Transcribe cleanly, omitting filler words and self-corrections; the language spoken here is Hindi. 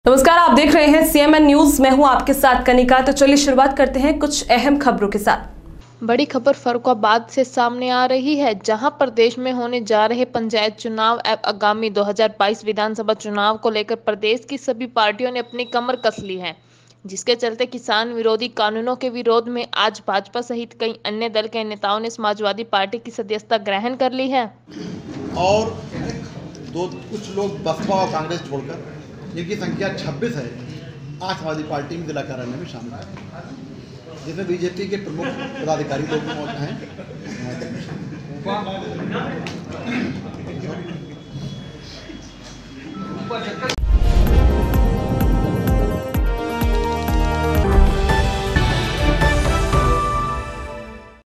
नमस्कार, आप देख रहे हैं सीएमएन न्यूज। मैं हूं आपके साथ कनिका। तो चलिए शुरुआत करते हैं कुछ अहम खबरों के साथ। बड़ी खबर फर्रुखाबाद से सामने आ रही है, जहां प्रदेश में होने जा रहे पंचायत चुनाव एवं आगामी 2022 विधानसभा चुनाव को लेकर प्रदेश की सभी पार्टियों ने अपनी कमर कस ली है, जिसके चलते किसान विरोधी कानूनों के विरोध में आज भाजपा सहित कई अन्य दल के नेताओं ने समाजवादी पार्टी की सदस्यता ग्रहण कर ली है। और कुछ लोग बसपा और कांग्रेस छोड़कर, जिनकी संख्या 26 है, आज समाजवादी पार्टी में जिला कार्यालय में शामिल है, जिसमें बीजेपी के प्रमुख पदाधिकारी लोग मौजूद हैं।